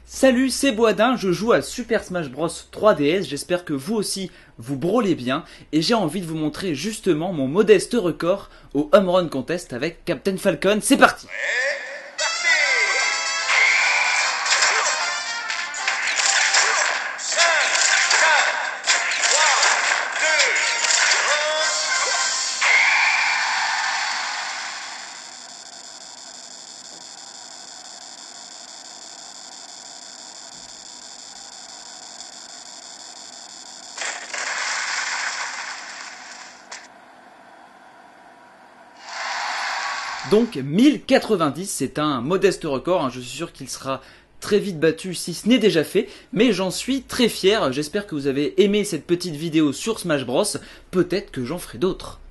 Salut, c'est Boisdin, je joue à Super Smash Bros 3DS, j'espère que vous aussi vous brôlez bien, et j'ai envie de vous montrer justement mon modeste record au Home Run Contest avec Captain Falcon, c'est parti! Donc 1090, c'est un modeste record, je suis sûr qu'il sera très vite battu si ce n'est déjà fait, mais j'en suis très fier, j'espère que vous avez aimé cette petite vidéo sur Smash Bros, peut-être que j'en ferai d'autres.